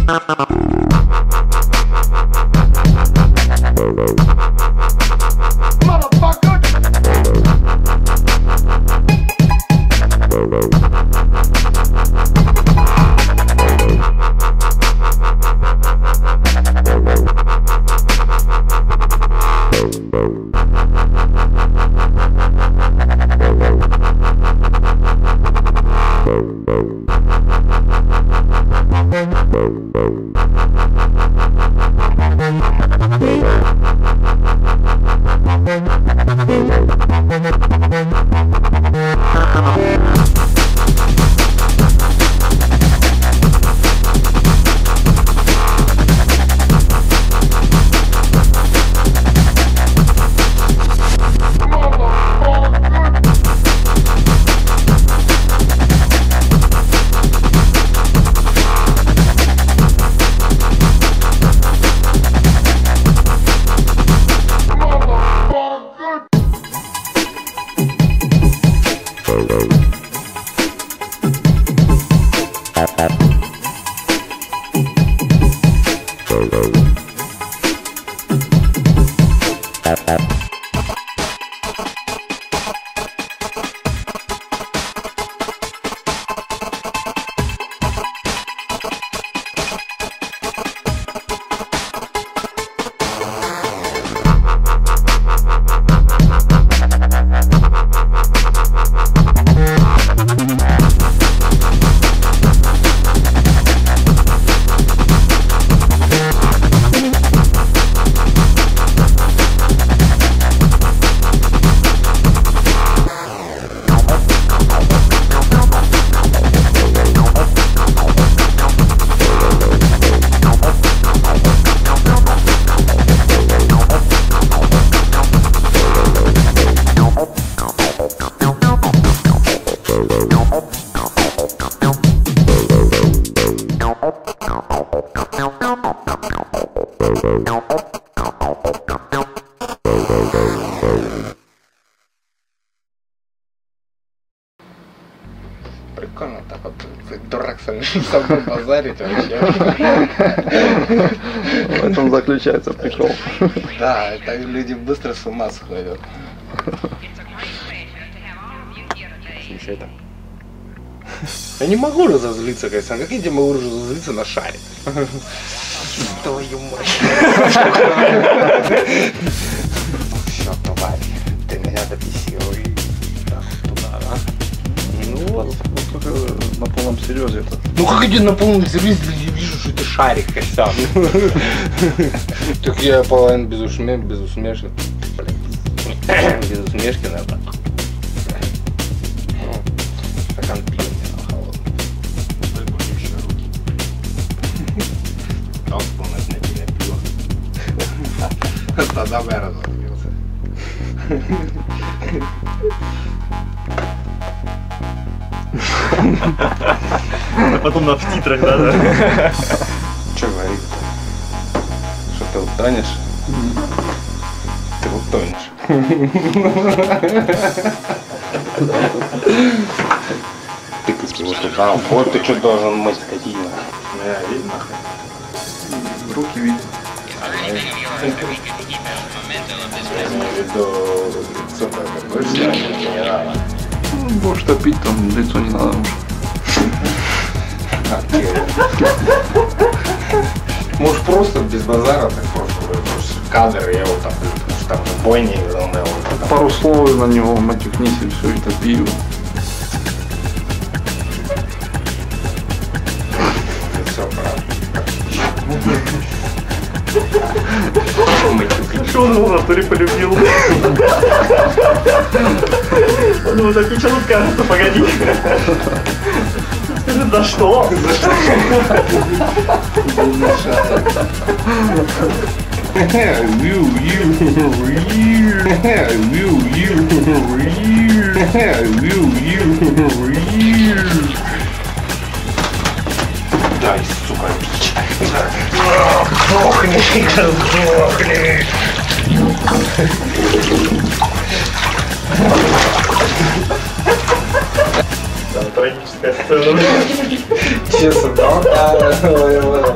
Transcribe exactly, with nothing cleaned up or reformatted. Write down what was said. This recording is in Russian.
Прикольно так вот, дурак с собой базарить вообще. В этом заключается прикол. Да, это люди быстро с ума сходят. Слушай, это... Я не могу разозлиться, конечно. Как я тебе могу разозлиться на шаре? Твою мать. Все, тварь, ты меня добесил и так туда, а? Ну вот, вот только на полном серьезе это. Ну как иди на полном серьезе, я вижу, что это шарик, Костян. Так я половину без усмешки, без усмешки. Без усмешки надо. Стакан пива на холодный. Дай бог еще руки. Толстый у нас на пиле пиво. Тогда бы я разозлился. А потом на в титрах, да, да? Что говорить-то? Что ты утонешь? Ты утонешь. Ты как вот ты что должен мыть скотина? Ну я видно. Руки видят. Я имею в виду лицо какое, что не надо. Ну, можешь топить, там лицо не надо уж. Можешь просто без базара, так просто кадр, я его там, потому что там бойни, он его там. Пару слов на него матюкнись и все, и топи его. Все правда. Что он его в натуре полюбил? Он его так ничего тут кажется, погоди. Скажи, за что? За что? Will you, will you, will you, will you. Дай, сука, пить. Сдохни, сдохни. Да, трагическая сцена. Честно, да? Да, я понял.